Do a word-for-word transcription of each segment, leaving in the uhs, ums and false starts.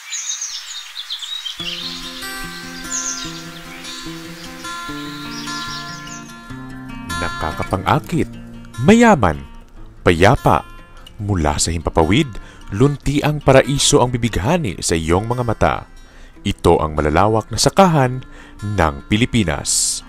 Nakakapangakit, mayaman, payapa, mula sa himpapawid, lunti ang paraiso ang bibighani sa iyong mga mata. Ito ang malalawak na sakahan ng Pilipinas.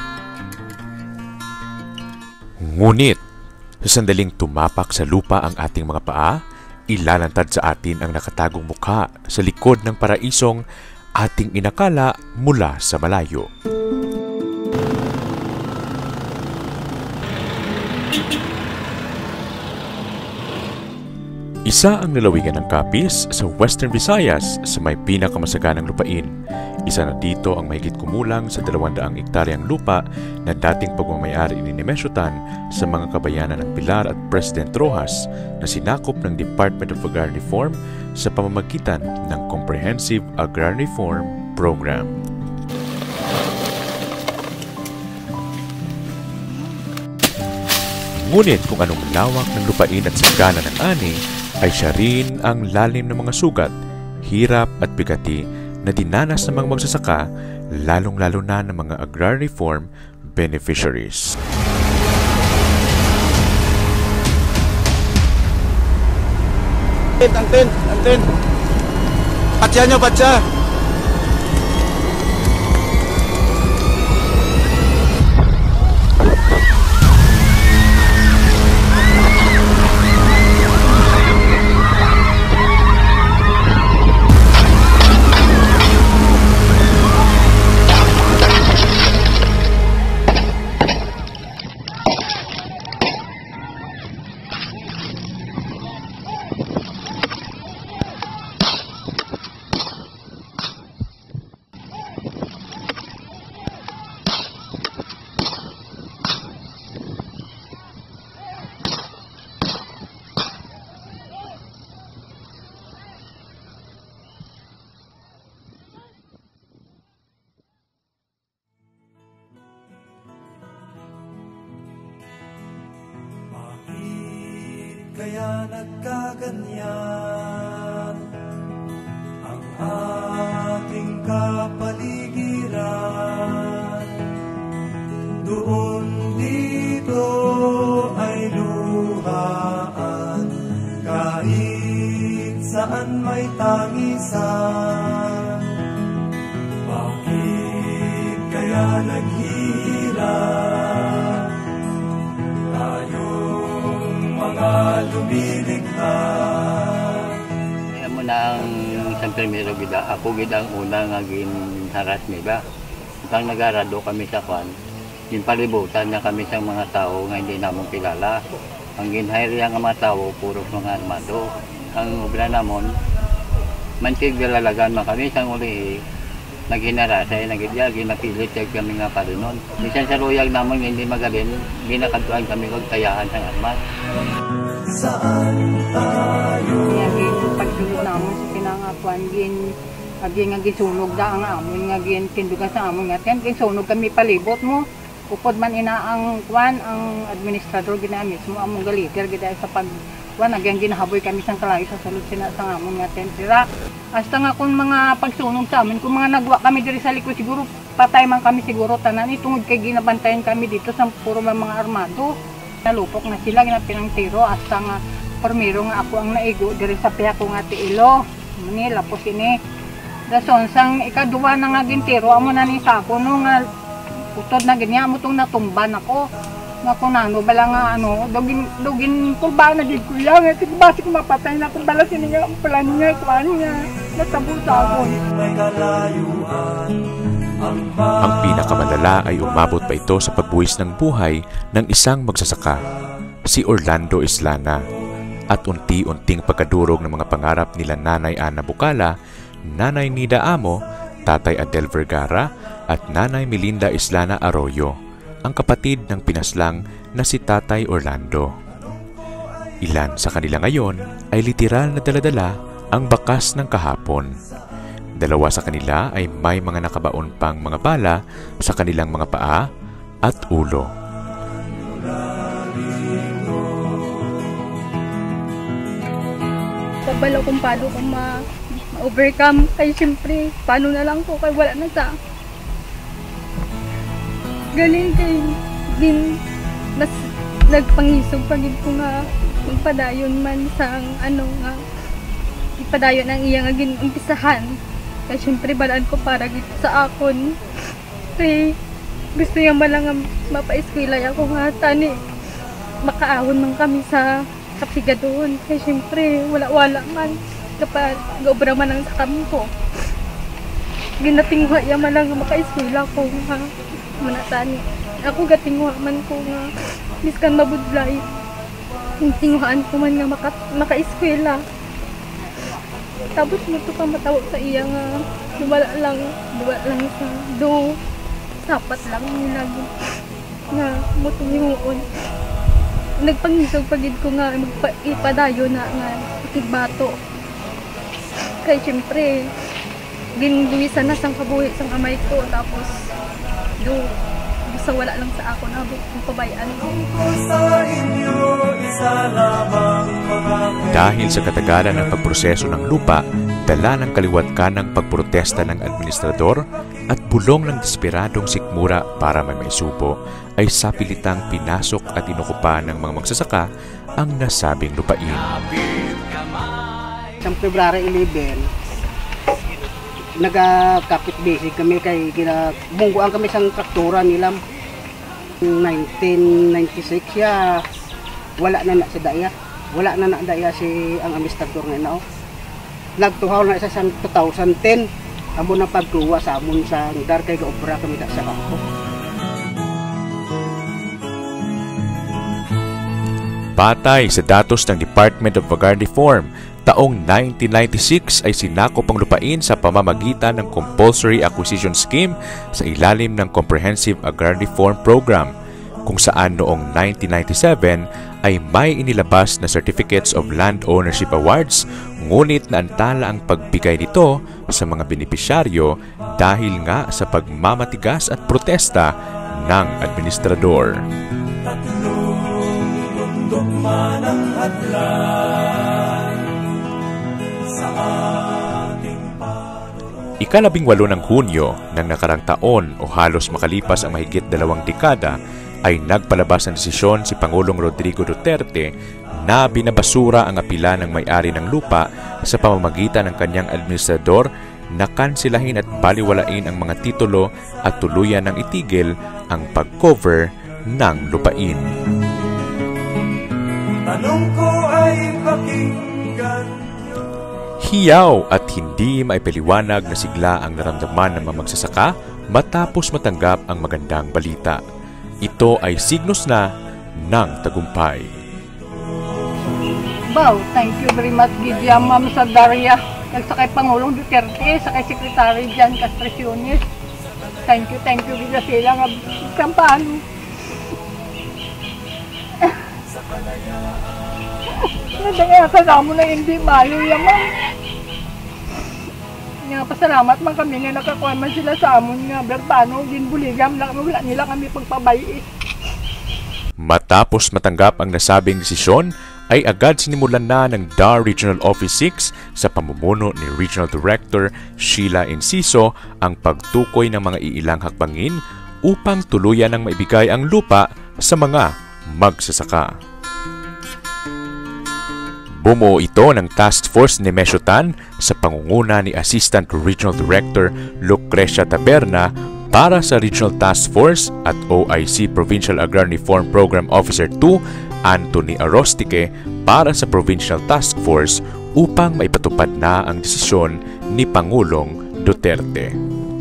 Ngunit, sa sandaling tumapak sa lupa ang ating mga paa, ilalantad sa atin ang nakatagong mukha sa likod ng paraisong ating inakala mula sa malayo. Isa ang lalawigan ng Capiz sa Western Visayas sa may pinakamasaganang lupain. Isa na dito ang mahigit kumulang sa dalawang daang ektaryang lupa na dating pagmamayari ni Nemesio Tan sa mga kabayanan ng Pilar at President Rojas na sinakop ng Department of Agrarian Reform sa pamamagitan ng Comprehensive Agrarian Reform Program. Ngunit kung anong lawak ng lupain at sagana ng ani, ay siya rin ang lalim ng mga sugat, hirap at bigati na dinanas ng mga magsasaka, lalong-lalo na ng mga Agrarian Reform Beneficiaries. Antin, antin. Patya nyo, patya. Kaya nagkaganyan ang ating kapaligiran. Doon dito ay luhaan, kahit saan may tangisan. Bakit kaya naghihirap tayong mga lumilikha? Alam mo na ang isang primero gida, ako gida ang una nga ginharas niya. Itang nagarado kami sa kwan, yung palibutan na kami sa mga tao nga hindi namon kilala. Ang ginhire nga mga tao, puro mga armado. Ang obra namon, mantig dalalagan man kami sa uli, naghinarasay, nagidya, ginapilit kami nga parinon. Bisan sa luyag namon hindi magaling, ginakatuan kami kong tayahan sa armas. Saan tayo? Ngagin pagsulog namon sa pinangapuan, gin agin nga gisunog da ang amon, nga gin tindugan sa amon nga ten, gin sunog kami palibot mo. Upod man ina ang kwan, ang administrador gina mismo among galiter gida sa pag kwan, agyan ginahaboy kami sang kalayo sa sulod sina sa amon nga ten. Sira, hasta nga kung mga pagsunog sa amin, kung mga nagwa kami diri sa likod, siguro patay man kami siguro tanan, itungod kay ginabantayan kami dito sa puro mga armado. Nalupok na sila, ginapinang tiro, hasta nga pormiro nga ako ang naigo diri sa piya ko nga tiilo. Manila po sini. Dason sang ikaduwa na nga gintiro, amo na ni sako no nga utod na ganyan, mo itong natumban ako. Nga kung ano, bala nga ano, dugin, dugin pulba na di ko lang. At basi ko mapatay na kung bala siniga, ang pala niya, kuhan niya. Natabuta ako. Ang pinakamalala ay umabot pa ito sa pagbuwis ng buhay ng isang magsasaka, si Orlando Islana. At unti-unting pagkadurog ng mga pangarap nila Nanay Ana Bukala, Nanay Nida Amo, Tatay Adel Vergara, at Nanay Melinda Islana Arroyo, ang kapatid ng pinaslang na si Tatay Orlando. Ilan sa kanila ngayon ay literal na daladala ang bakas ng kahapon. Dalawa sa kanila ay may mga nakabaon pang mga bala sa kanilang mga paa at ulo. Pabalo kumpado kung ma ma-overcome. Kaya siyempre, paano na lang ko kay wala na sa galing kay din mas nagpangisog pagid ko nga magpadayon man sa ano nga ipadayon ang iyang agin umpisahan. Kaya siyempre balaan ko para gito sa akon. Kaya gusto niya malang mapa-eskwela ako nga tani makaahon man kami sa kapiga doon. Kaya siyempre wala-wala man kapag gaobra man ang sa kami ko. Ginatingwa niya malang maka-eskwela ko nga manatani. Ako gatingwa man ko nga miskan mabudlay. Tingwahan ko man nga maka, maka-eskwela. Tapos mo ito ka matawag sa iya nga duwala lang, duwala lang sa do. Sapat lang nilagi nga mo tumihuon. Nagpangisog pagid ko nga ipadayo na nga ikigbato. Kaya siyempre, ginduwisan na sang kabuhi sang kamay ko. Tapos, do, sa wala lang sa ako na kung pabayaan ko. Dahil sa katagalan ng pagproseso ng lupa, dala ng kaliwatkan ng pagprotesta ng administrador at bulong ng desperadong sikmura para may maisubo, ay sapilitang pinasok at inukupa ng mga magsasaka ang nasabing lupain. Sa February eleven, nagka-kapit basic kami kay ginabungguan kami sa traktura nila. nineteen ninety-six ya wala na na si daya wala na na daya si ang administrador nga nao nagtuhaw na isa sa two thousand ten amo na pagkuha sa amon sa lugar kay gaobra kami sa kampo. Batay sa datos ng Department of Agrarian Reform, taong nineteen ninety-six ay sinakop ang lupain sa pamamagitan ng Compulsory Acquisition Scheme sa ilalim ng Comprehensive Agrarian Reform Program, kung saan noong nineteen ninety-seven ay may inilabas na Certificates of Land Ownership Awards, ngunit naantala ang pagbigay nito sa mga benepisyaryo dahil nga sa pagmamatigas at protesta ng administrador. Ikalabing walo ng Hunyo ng nakarang taon o halos makalipas ang mahigit dalawang dekada ay nagpalabas ng desisyon si Pangulong Rodrigo Duterte na binabasura ang apila ng may-ari ng lupa sa pamamagitan ng kanyang administrador na kansilahin at baliwalain ang mga titulo at tuluyan ng itigil ang pag-cover ng lupain. Tanong ko ay pakinggan. Hiyaw at hindi maipaliwanag na sigla ang naramdaman ng mga magsasaka matapos matanggap ang magandang balita. Ito ay signos na ng tagumpay. Wow, thank you very much, Gidya, Ma'am sa Daria. Nagsakay Pangulong Duterte, sakay Secretary Jan Castraciones. Thank you, thank you, Gidya sila nga kampano. Nadaya ka na mo na hindi mayo yaman. Nga pasalamat man kami nga nakakuha man sila sa amon nga berbano din buligam lang wala nila kami pagpabay. Matapos matanggap ang nasabing desisyon, ay agad sinimulan na ng D A R Regional Office six sa pamumuno ni Regional Director Sheila Enciso ang pagtukoy ng mga iilang hakbangin upang tuluyan ng maibigay ang lupa sa mga magsasaka. Bumuo ito ng Task Force Nemesio Tan sa pangunguna ni Assistant Regional Director Lucrecia Taberna para sa Regional Task Force at O I C Provincial Agrarian Reform Program Officer two Anthony Arostique para sa Provincial Task Force upang maipatupad na ang desisyon ni Pangulong Duterte.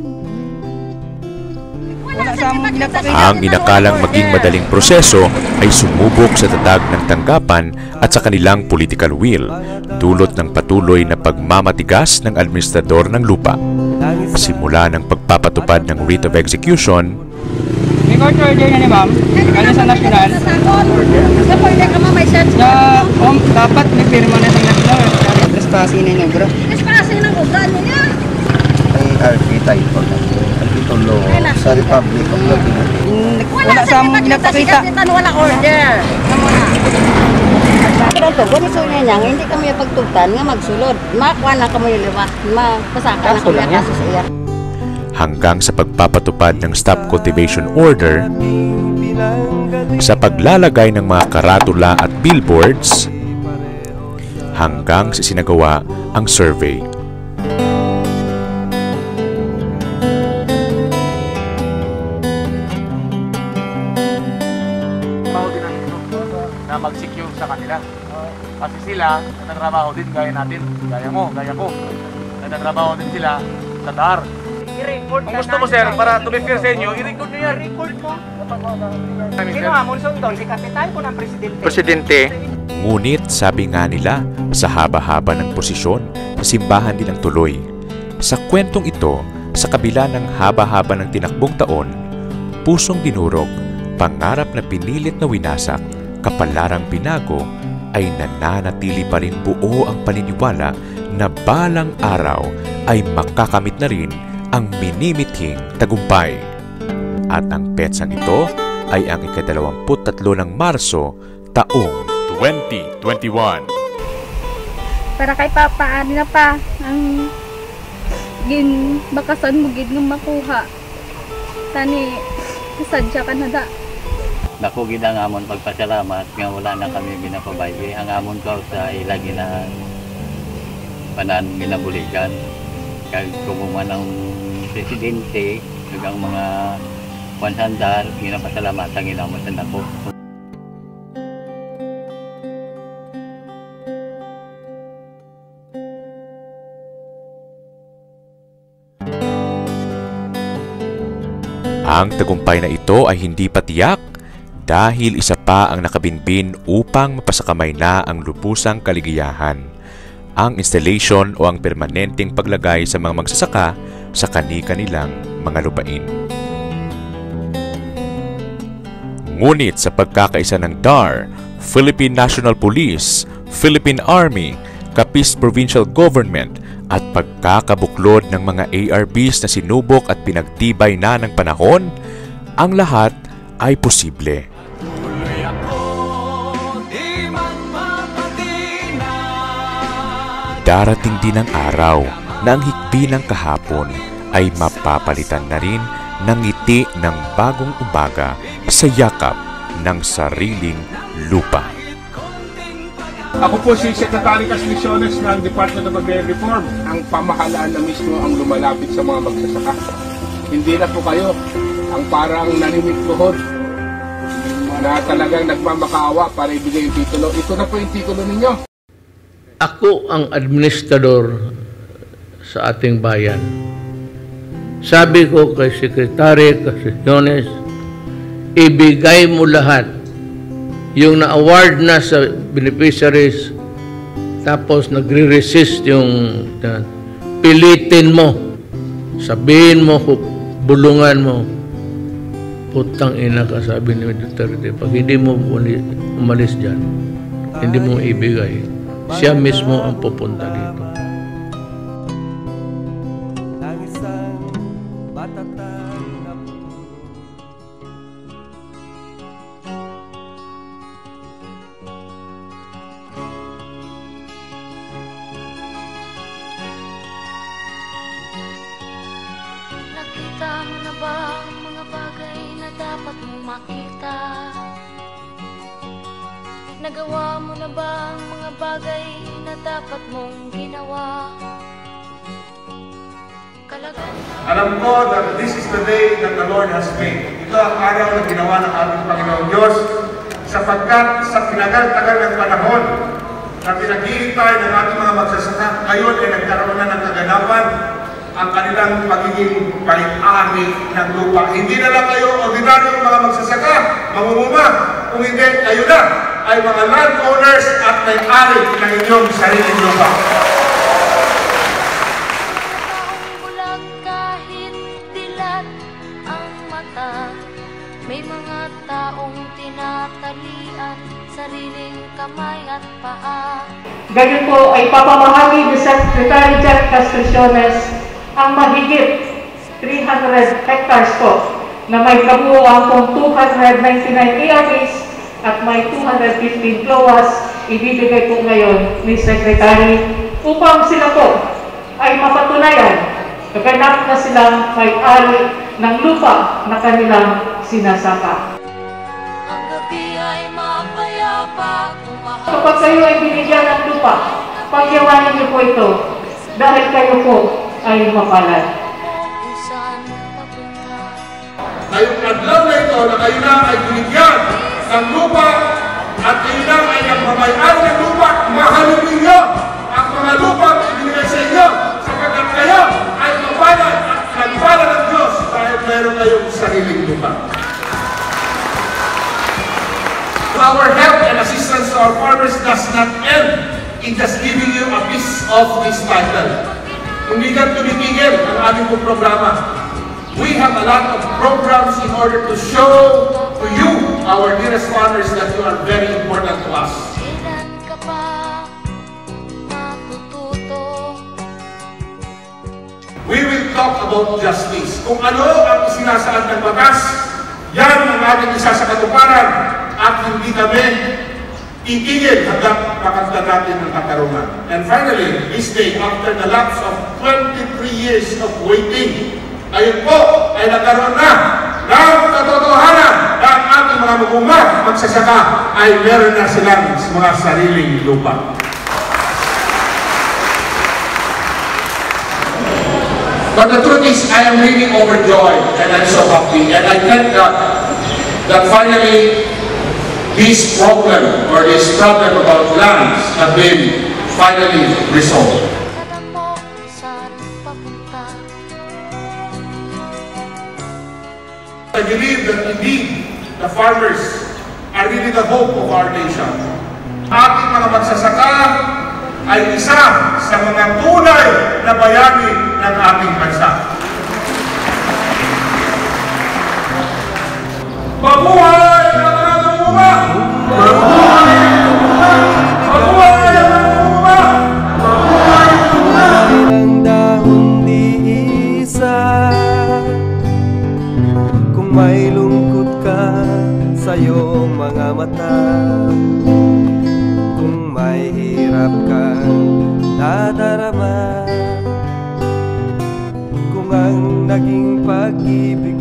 Ang inakalang maging madaling proseso ay sumubok sa tatag ng tanggapan at sa kanilang political will, dulot ng patuloy na pagmamatigas ng administrador ng lupa. Simula ng pagpapatupad ng writ of execution, may court order na ni ma'am, ano sa national? Sa order ka ma'am, may search na um, dapat may firma na sa national. Trespassing na niya bro. Trespassing ng ugan niya. Ay R P type na. Titulo sa Republic of the Philippines. Wala sa among pinapakita. Wala order. pero to, ganito niya hindi kami pagtugtan nga magsulod. Makuha na kami liwa, mapasaka na kami kaso sa iya. Hanggang sa pagpapatupad ng Stop Cultivation Order, sa paglalagay ng mga karatula at billboards, hanggang sa sinagawa ang survey. Na mag-secure sa kanila. Kasi sila, nagtatrabaho din gaya natin, gaya mo, gaya ko. Nagtatrabaho din sila sa D A R. Kung gusto mo sir, para to be fair sa inyo, i-record nyo yan. I-record mo. Sino nga, Monson doon? Si Kapitan po ng Presidente. Presidente. Ngunit sabi nga nila, sa haba-haba ng posisyon, sa simbahan din ang tuloy. Sa kwentong ito, sa kabila ng haba-haba ng tinakbong taon, pusong dinurog, pangarap na pinilit na winasak, kapalarang binago, ay nananatili pa rin buo ang paniniwala na balang araw ay makakamit na rin ang minimithing tagumpay. At ang petsang ito ay ang ikadalawamput tatlo ng Marso, taong twenty twenty-one. Para kay Papa, ano na pa, ang gin bakasan mo gid ng makuha. Tani, sadya ka na da. Naku gid ang amon pagpasalamat nga wala na kami binapabaygi. Ang amon ko sa ilagi na panan ginabuligan. Kag kumuman ang presidente, kag ang mga konsandar, ginapasalamatan ginamatan ako. Ang tagumpay na ito ay hindi patiyak dahil isa pa ang nakabinbin upang mapasakamay na ang lubusang kaligayahan, ang installation o ang permanenteng paglagay sa mga magsasaka sa kani-kanilang mga lupain. Ngunit sa pagkakaisa ng D A R, Philippine National Police, Philippine Army, Capiz Provincial Government at pagkakabuklod ng mga A R Bs na sinubok at pinagtibay na ng panahon, ang lahat ay posible. Darating din ang araw na ang hikbi ng kahapon ay mapapalitan na rin ng ngiti ng bagong umaga sa yakap ng sariling lupa. Ako po si Secretary Casmisiones ng Department of Agrarian Reform. Ang pamahalaan na mismo ang lumalapit sa mga magsasaka. Hindi na po kayo ang parang nanimikluhod na talagang nagmamakaawa para ibigay yung titulo. Ito na po yung titulo ninyo. Ako ang administrador sa ating bayan. Sabi ko kay Secretary Casmisiones, ibigay mo lahat yung na-award na sa beneficiaries, tapos nagre-resist yung uh, pilitin mo, sabihin mo, bulungan mo, putang ina ka, sabi ni Duterte, pag hindi mo umalis dyan, hindi mo ibigay, siya mismo ang pupunta dito. Nakita mo na ba ang mga bagay na dapat mong makita? Nagawa mo na ba ang mga bagay na dapat mong ginawa? Kalagan. Alam ko that this is the day that the Lord has made. Ito ang araw na ginawa ng ating Panginoong Diyos, sapagkat sa tinagal-tagal ng panahon na pinaghihintay ng ating mga magsasaka, ngayon ay nagkaroon na ng kaganapan ang kanilang pagiging palit-ani ng lupa. Hindi na lang kayo ordinaryong mga magsasaka, mamumuma. Kung hindi, kayo na ay mga landowners at may-ari ng inyong sariling lupa. Bulag kahit dilat ang mata, may mga taong tinatalian sariling kamay at paa. Ganyan po ay papamahagi ni Secretary Jack Castriciones ang mahigit three hundred hectares po na may kabuuan kong two hundred ninety-nine A R Bs at may two hundred fifteen klowas ibibigay po ngayon ni Secretary upang sila po ay mapatunayan kaganap na silang may-ari ng lupa na kanilang sinasaka. Ang gabi ay mapayapa. Kapag kayo ay binigyan ng lupa, pagyawanan niyo po ito dahil kayo po ay mapalad. Ngayong adlaw na ito na kayo na ay binigyan ng lupa at kayo na ay nagmamayari ng lupa, mahalin ninyo ang mga lupa na ibinigay sa inyo sapagkat kayo ay mapalad at nagpalad ng Diyos dahil meron kayong sariling lupa. Our help and assistance to our farmers does not end in just giving you a piece of this title. Hindi ka tumitigil ang aming pong programa. We have a lot of programs in order to show to you, our dearest farmers, that you are very important to us. We will talk about justice. Kung ano ang sinasaad ng batas, yan ang ating isa sa katuparan at hindi kami titigil hanggang makanta natin ng katarungan. And finally, this day, after the lapse of twenty-three years of waiting, ayun po ay nagkaroon na ng katotohanan na ang ating mga magunga, magsasaka ay meron na silang mga sariling lupa. But the truth is, I am really overjoyed and I'm so happy, and I thank God that finally this problem or this problem about lands have been finally resolved. I believe that indeed the farmers are really the hope of our nation. Ating mga magsasaka ay isa sa mga tunay na bayani ng ating bansa. Mabuhay ang mga mamuma! Mabuhay ang mamuma! Mabuhay ang mamuma! Mabuhay ang mamuma! Ang dahon di isa. Kung may lungkot ka sa iyong mga mata, kung may hirap kang nadarama, kung ang naging pag-ibig